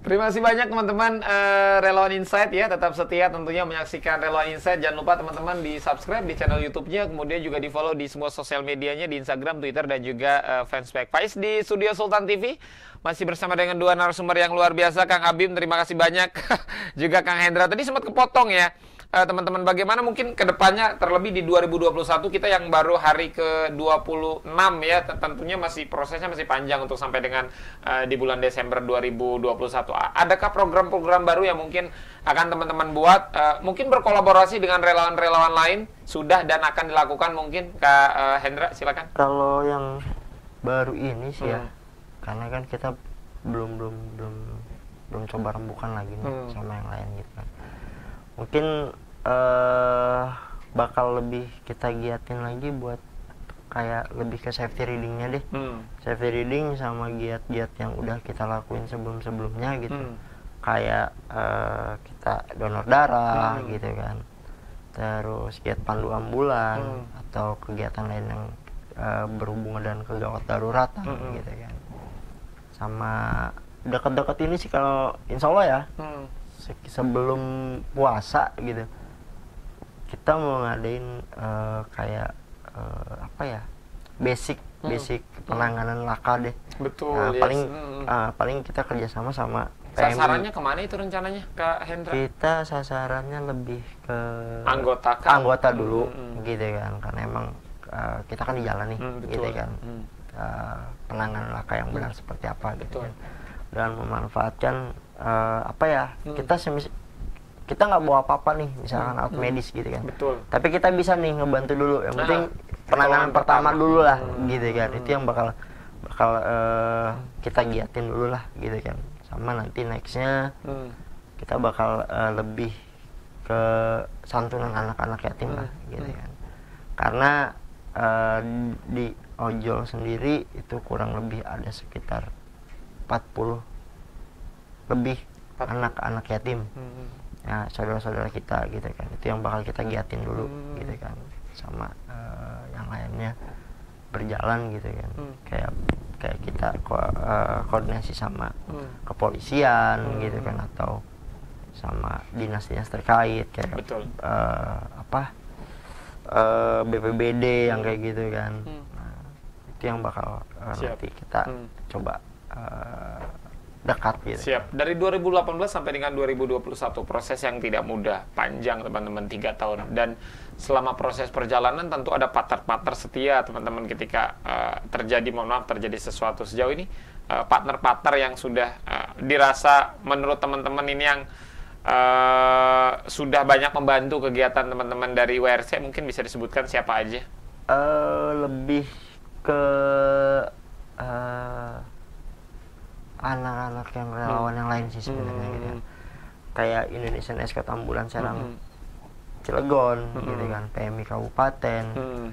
Terima kasih banyak teman-teman Relawan Insight ya, tetap setia tentunya menyaksikan Relawan Insight. Jangan lupa teman-teman di subscribe di channel YouTube-nya, kemudian juga di follow di semua sosial medianya, di Instagram, Twitter, dan juga fanspage Faiz di Studio Sultan TV. Masih bersama dengan dua narasumber yang luar biasa, Kang Abim, terima kasih banyak. Juga Kang Hendra, tadi sempat kepotong ya. Teman-teman, bagaimana mungkin kedepannya, terlebih di 2021 kita yang baru hari ke-26 ya, tentunya masih prosesnya masih panjang untuk sampai dengan di bulan Desember 2021. Adakah program-program baru yang mungkin akan teman-teman buat, mungkin berkolaborasi dengan relawan-relawan lain, sudah dan akan dilakukan mungkin? Kak Hendra, silakan. Kalau yang baru ini sih ya, karena kan kita belum coba rembukan lagi nih sama yang lain gitu kan. Mungkin bakal lebih kita giatin lagi buat kayak lebih ke safety readingnya deh. Safety reading sama giat-giat yang udah kita lakuin sebelum-sebelumnya gitu. Kayak kita donor darah gitu kan, terus giat pandu ambulan atau kegiatan lain yang berhubungan dengan kegawat daruratan gitu kan. Sama dekat-dekat ini sih kalau insya Allah ya, sebelum puasa gitu kita mau ngadain kayak apa ya, basic penanganan laka deh. Betul. Nah, paling kita kerjasama sama PMI. Sasarannya kemana itu rencananya, Kak Hendra? Kita sasarannya lebih ke anggota dulu gitu kan, karena emang kita kan di jalan nih gitu kan. Penanganan laka yang benar seperti apa gitu kan, dan memanfaatkan apa ya, kita nggak bawa apa-apa nih, misalkan alat medis gitu kan. Betul. Tapi kita bisa nih ngebantu dulu. Yang penting penanganan pertama dulu lah, gitu kan. Itu yang bakal kita giatin dulu lah, gitu kan. Sama nanti nextnya kita bakal lebih ke santunan anak-anak yatim lah, gitu kan. Karena di ojol sendiri itu kurang lebih ada sekitar 40 lebih anak-anak yatim. Ya, saudara-saudara kita gitu kan, itu yang bakal kita giatin dulu gitu kan, sama yang lainnya berjalan gitu kan. Kayak kita koordinasi sama kepolisian gitu kan, atau sama dinas-dinas terkait kayak BPBD yang kayak gitu kan. Nah, itu yang bakal nanti kita coba dekat gitu. Siap. Dari 2018 sampai dengan 2021, proses yang tidak mudah, panjang teman-teman, 3 tahun. Dan selama proses perjalanan tentu ada partner-partner setia teman-teman ketika terjadi sesuatu. Sejauh ini partner-partner yang sudah dirasa menurut teman-teman ini yang sudah banyak membantu kegiatan teman-teman dari WRC, mungkin bisa disebutkan siapa aja? Lebih ke anak-anak yang relawan yang lain sih sebenarnya gitu ya. Kayak Indonesian Escort Ambulan Serang Cilegon gitu kan, PMI Kabupaten,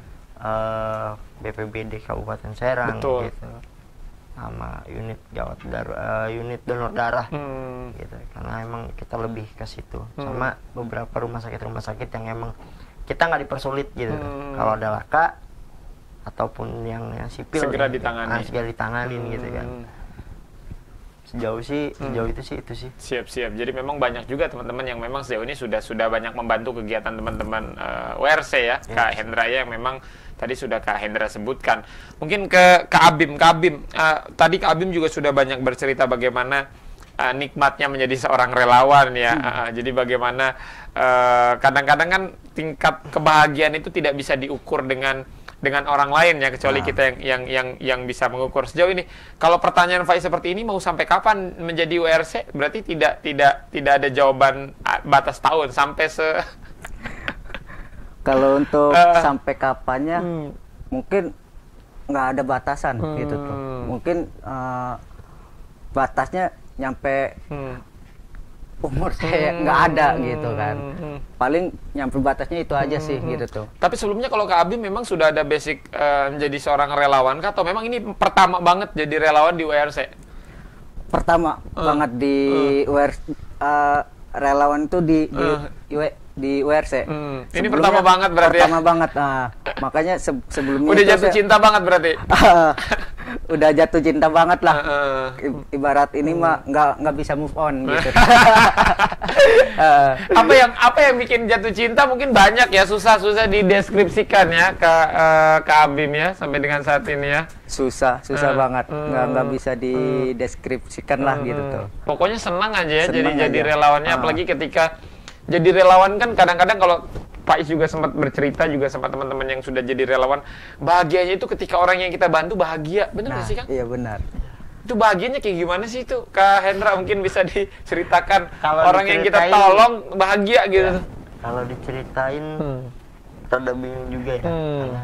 BPBD Kabupaten Serang gitu, sama unit unit donor darah gitu. Karena emang kita lebih ke situ, sama beberapa rumah sakit yang emang kita nggak dipersulit gitu. Kalau ada laka ataupun yang sipil segera ditanganin gitu kan. Sejauh itu sih. Siap. Jadi memang banyak juga teman-teman yang memang sejauh ini sudah banyak membantu kegiatan teman-teman WRC ya. Kak Hendra ya, yang memang tadi sudah Kak Hendra sebutkan. Mungkin ke Kak Abim. Tadi Kak Abim juga sudah banyak bercerita bagaimana nikmatnya menjadi seorang relawan ya. Jadi bagaimana kadang-kadang kan tingkat kebahagiaan itu tidak bisa diukur dengan orang lain ya, kecuali kita yang bisa mengukur. Sejauh ini kalau pertanyaan Faiz seperti ini, mau sampai kapan menjadi WRC? Berarti tidak ada jawaban batas tahun sampai Kalau untuk sampai kapannya mungkin nggak ada batasan gitu tuh. Mungkin batasnya nyampe umur saya nggak ada gitu kan. Paling nyampe batasnya itu aja sih gitu tuh. Tapi sebelumnya kalau Kak Abim memang sudah ada basic menjadi seorang relawan kah? Atau memang ini pertama banget jadi relawan di WRC? Pertama banget di WRC, relawan itu di WRC. Ini pertama banget berarti pertama banget. Makanya sebelumnya udah jatuh cinta banget berarti. udah jatuh cinta banget lah. Ibarat ini mah nggak bisa move on gitu. Apa yang bikin jatuh cinta mungkin banyak ya, susah dideskripsikan ya ke Abim ya sampai dengan saat ini ya. Susah banget, nggak bisa dideskripsikan lah gitu tuh. Pokoknya senang aja ya jadi relawannya, apalagi ketika jadi relawan kan kadang-kadang kalau Pak Is juga sempat bercerita juga sama teman-teman yang sudah jadi relawan, bahagianya itu ketika orang yang kita bantu bahagia, benar nggak sih Kang? Iya benar. Itu bahagianya kayak gimana sih itu? Kak Hendra mungkin bisa diceritakan orang yang kita tolong bahagia gitu. Ya, kalau diceritain rada bingung juga ya, karena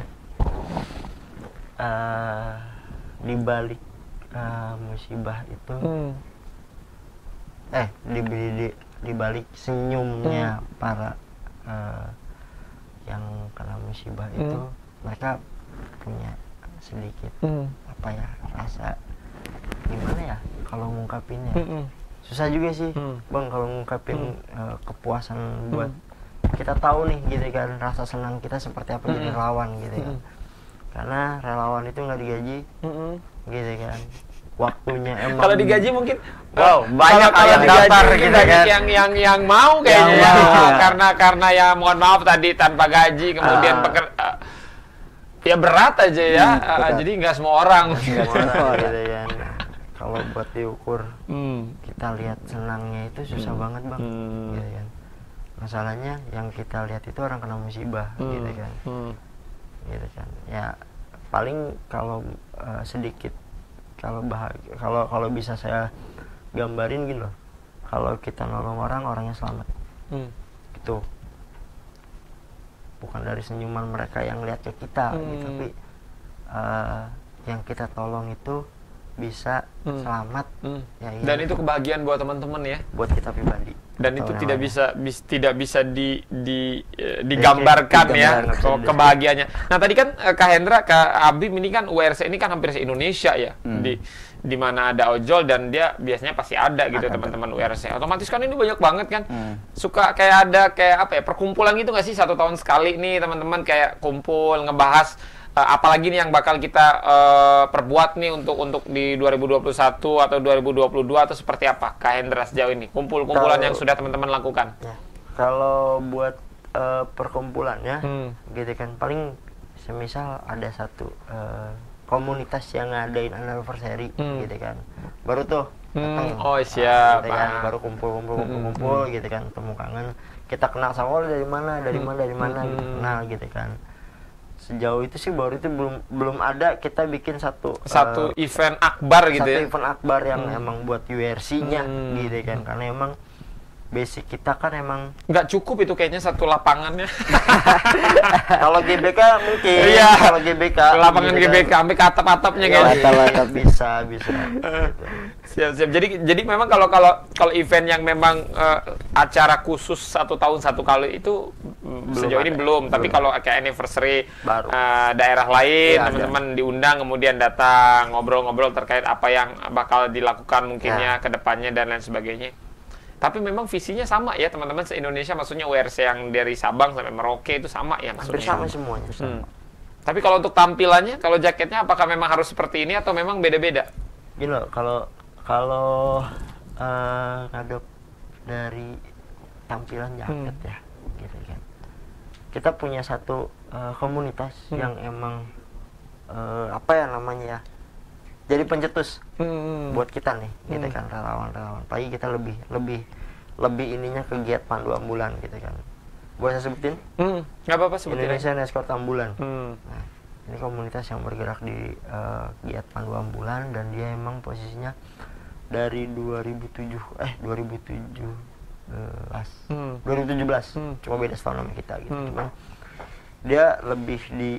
di balik musibah itu, di balik senyumnya para yang kena musibah itu, mereka punya sedikit rasa gimana ya kalau ngungkapinnya. Susah juga sih Bang kalau ngungkapin kepuasan buat kita tahu nih gitu kan, rasa senang kita seperti apa jadi relawan gitu kan. Karena relawan itu nggak digaji gitu kan, waktunya emang kalau digaji mungkin banyak yang daftar gitu kan, yang mau kayaknya karena ya mohon maaf tadi tanpa gaji kemudian ya berat aja ya, jadi nggak semua orang gitu kan. Kalau buat diukur kita lihat senangnya itu susah banget Bang gitu kan. Masalahnya yang kita lihat itu orang kena musibah gitu kan. Gitu kan ya, paling kalau sedikit kalau bisa saya gambarin gitu loh, kalau kita nolong orangnya selamat itu bukan dari senyuman mereka yang lihat ke kita gitu, tapi yang kita tolong itu bisa selamat ya, dan itu kebahagiaan buat teman-teman ya, buat kita pribadi, dan itu tidak bisa digambarkan ya kebahagiaannya. Nah tadi kan Kak Hendra, Kak Abim ini kan URC ini kan hampir se-Indonesia ya, di mana ada ojol dan dia biasanya pasti ada gitu teman-teman URC. Otomatis kan ini banyak banget kan, suka kayak ada perkumpulan gitu nggak sih, 1 tahun sekali nih teman-teman kayak kumpul ngebahas apalagi nih yang bakal kita perbuat nih untuk di 2021 atau 2022 atau seperti apa Kak Hendra sejauh ini kumpulan yang sudah teman-teman lakukan? Ya, kalau buat perkumpulannya gitu kan, paling semisal ada satu komunitas yang ngadain anniversary gitu kan, baru tuh datang, siap gitu kan, baru kumpul gitu kan, temu kangen, kita kenal sama dari mana gitu, kenal gitu kan. Sejauh itu sih baru itu belum ada kita bikin satu event akbar gitu ya. Satu event akbar yang emang buat URC-nya gitu kan, karena emang basic kita kan emang nggak cukup itu kayaknya satu lapangannya. Kalau GBK mungkin, kalau GBK lapangan GBK sampai ke atap-atapnya kayaknya. Bisa. Siap. Jadi memang kalau event yang memang acara khusus 1 tahun 1 kali itu sejauh ini belum. Tapi kalau kayak anniversary daerah lain, teman-teman diundang kemudian datang ngobrol-ngobrol terkait apa yang bakal dilakukan mungkinnya ke depannya dan lain sebagainya. Tapi memang visinya sama ya teman-teman se-Indonesia, maksudnya URC yang dari Sabang sampai Merauke itu sama ya maksudnya. Sama semuanya. Tapi kalau untuk tampilannya, kalau jaketnya apakah memang harus seperti ini atau memang beda-beda? Gini loh, kalau ngadop dari tampilan jaket ya, gitu kan. Kita punya satu komunitas yang emang jadi pencetus buat kita nih, gitu kan, relawan-relawan. Apalagi kita lebih ininya ke giat pandu ambulan gitu kan. Boleh saya sebutin? Nggak apa-apa sebutin. Indonesian Escort Ambulan. Nah, ini komunitas yang bergerak di giat pandu ambulan, dan dia emang posisinya dari 2017, cuma beda setahun sama kita gitu. Cuman dia lebih di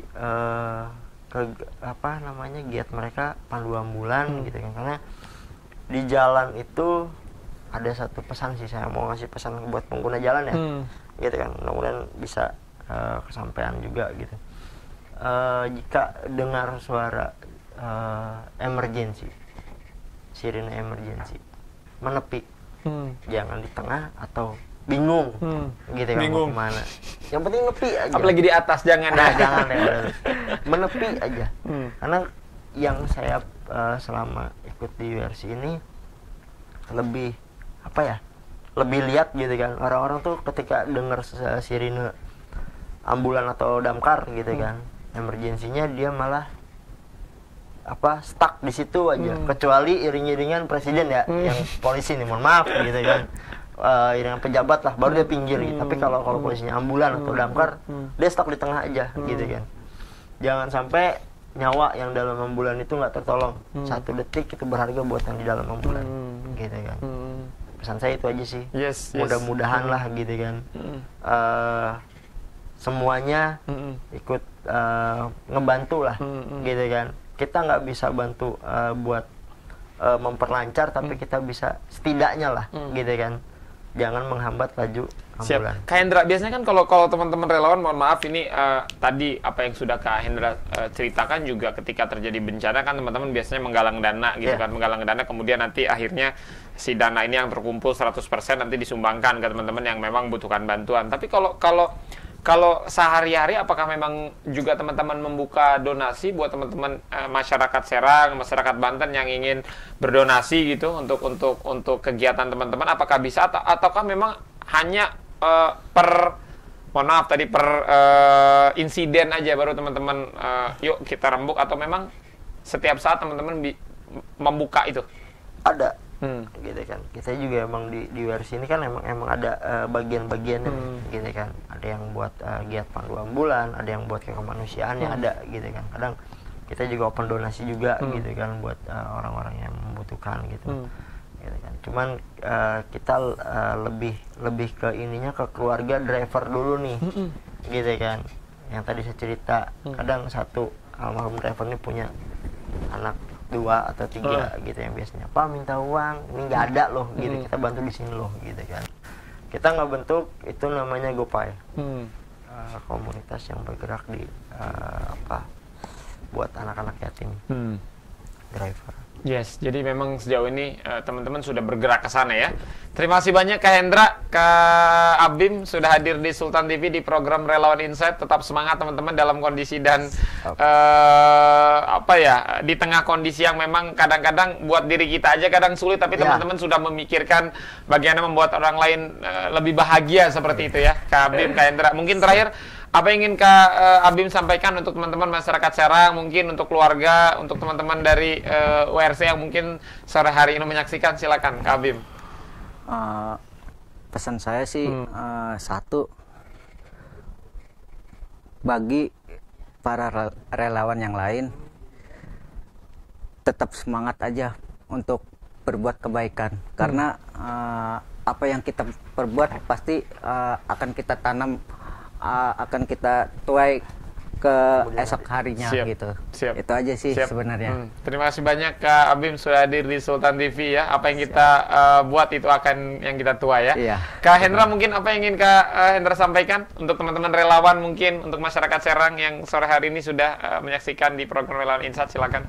giat mereka pandu ambulan gitu kan, karena di jalan itu ada satu pesan sih, saya mau ngasih pesan buat pengguna jalan ya, gitu kan, mudah-mudahan bisa kesampaian juga gitu. Jika dengar suara emergency, sirine emergency, menepi, jangan di tengah atau bingung gitu kan, mau kemana, yang penting nepi aja, apalagi di atas jangan jangan deh, menepi aja, karena yang saya selama ikut di WRC ini lebih apa ya, lebih lihat gitu kan, orang-orang tuh ketika dengar sirine ambulan atau damkar gitu kan, emergensinya dia malah stuck di situ aja, kecuali iring-iringan presiden ya, yang polisi nih, mohon maaf gitu kan, iringan pejabat lah baru dia pinggir gitu. Tapi kalau polisinya ambulan atau damkar, dia stuck di tengah aja gitu kan. Jangan sampai nyawa yang dalam ambulan itu nggak tertolong. 1 detik itu berharga buat yang di dalam ambulan gitu kan. Pesan saya itu aja sih. Mudah-mudahan lah gitu kan, semuanya ikut ngebantu lah gitu kan. Kita nggak bisa bantu buat memperlancar, tapi kita bisa setidaknya lah gitu kan, jangan menghambat laju ambulan. Kak Hendra, biasanya kan kalau teman-teman relawan, mohon maaf ini tadi apa yang sudah Kak Hendra ceritakan juga, ketika terjadi bencana kan teman-teman biasanya menggalang dana gitu kan, menggalang dana, kemudian nanti akhirnya si dana ini yang terkumpul 100% nanti disumbangkan ke teman-teman yang memang butuhkan bantuan. Tapi kalau sehari-hari, apakah memang juga teman-teman membuka donasi buat teman-teman masyarakat Serang, masyarakat Banten yang ingin berdonasi gitu untuk kegiatan teman-teman? Apakah bisa ataukah memang hanya per insiden aja baru teman-teman yuk kita rembuk, atau memang setiap saat teman-teman membuka itu? Ada. Gitu kan, kita juga emang di WRC ini kan emang ada bagian-bagiannya gitu kan, ada yang buat giat pandu ambulan, ada yang buat kemanusiaannya, ada gitu kan. Kadang kita juga open donasi juga gitu kan buat orang-orang yang membutuhkan gitu, gitu kan. Cuman kita lebih ke ininya, ke keluarga driver dulu nih gitu kan, yang tadi saya cerita. Kadang satu almarhum driver ini punya anak 2 atau 3 gitu, yang biasanya Pak minta uang, ini nggak ada loh gitu, kita bantu di sini loh gitu kan. Kita nggak bentuk itu namanya GoPay, komunitas yang bergerak di buat anak-anak yatim driver. Yes, jadi memang sejauh ini teman-teman sudah bergerak ke sana ya. Terima kasih banyak Kak Hendra, Kak Abim sudah hadir di Sultan TV di program Relawan Insight. Tetap semangat teman-teman dalam kondisi dan di tengah kondisi yang memang kadang-kadang buat diri kita aja kadang sulit, tapi teman-teman sudah memikirkan bagaimana membuat orang lain lebih bahagia seperti itu ya. Kak Abim, Kak Hendra, mungkin terakhir apa yang ingin Kak Abim sampaikan untuk teman-teman masyarakat Serang, mungkin untuk keluarga, untuk teman-teman dari WRC yang mungkin sore hari ini menyaksikan? Silakan Kak Abim. Pesan saya sih satu, bagi para relawan yang lain, tetap semangat aja untuk berbuat kebaikan, karena apa yang kita perbuat pasti akan kita tanam, akan kita tuai ke esok harinya. Gitu. Itu aja sih sebenarnya. Terima kasih banyak Kak Abim sudah hadir di Sultan TV ya. Apa yang kita buat itu akan yang kita tuai ya. Iya. Kak Hendra, mungkin apa yang ingin Kak Hendra sampaikan untuk teman-teman relawan, mungkin untuk masyarakat Serang yang sore hari ini sudah menyaksikan di program Relawan Insight? Silakan.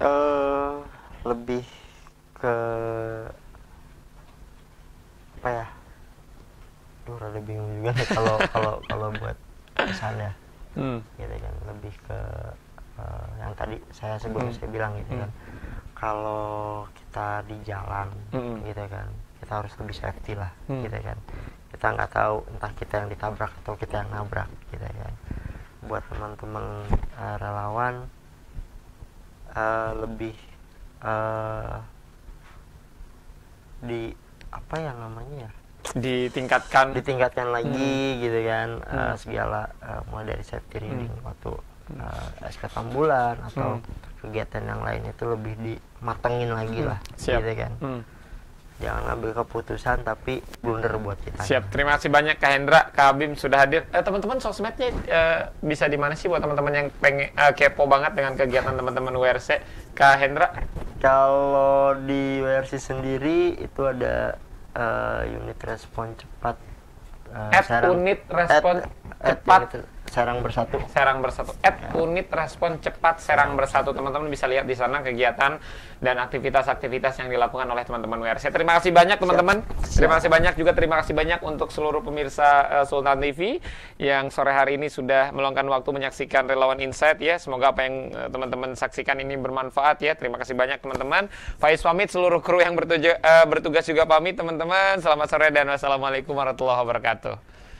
Lebih ke apa ya? Rada bingung juga nih kalau buat pesannya gitu kan, lebih ke yang tadi saya sebelum saya bilang gitu kan, kalau kita di jalan gitu kan, kita harus lebih safety lah gitu kan. Kita nggak tahu entah kita yang ditabrak atau kita yang nabrak gitu kan. Buat teman-teman relawan, lebih di apa yang namanya ya, ditingkatkan lagi gitu kan, segala mulai dari safety reading waktu SK ambulan atau kegiatan yang lain itu lebih dimatengin lagi lah gitu kan. Jangan ambil keputusan tapi blunder buat kita. Siap, terima kasih banyak Kak Hendra, Kak Abim sudah hadir. Teman-teman, sosmednya bisa di mana sih buat teman-teman yang pengen kepo banget dengan kegiatan teman-teman WRC? Kak Hendra? Kalau di WRC sendiri itu ada unit respon cepat, unit respon cepat Serang Bersatu. Serang Bersatu. Unit Respon Cepat Serang Bersatu. Teman-teman bisa lihat di sana kegiatan dan aktivitas-aktivitas yang dilakukan oleh teman-teman WRC. Terima kasih banyak teman-teman. Terima kasih banyak juga, terima kasih banyak untuk seluruh pemirsa Sultan TV yang sore hari ini sudah meluangkan waktu menyaksikan Relawan Insight ya. Semoga apa yang teman-teman saksikan ini bermanfaat ya. Terima kasih banyak teman-teman. Faiz pamit, seluruh kru yang bertugas juga pamit teman-teman. Selamat sore dan wassalamualaikum warahmatullahi wabarakatuh.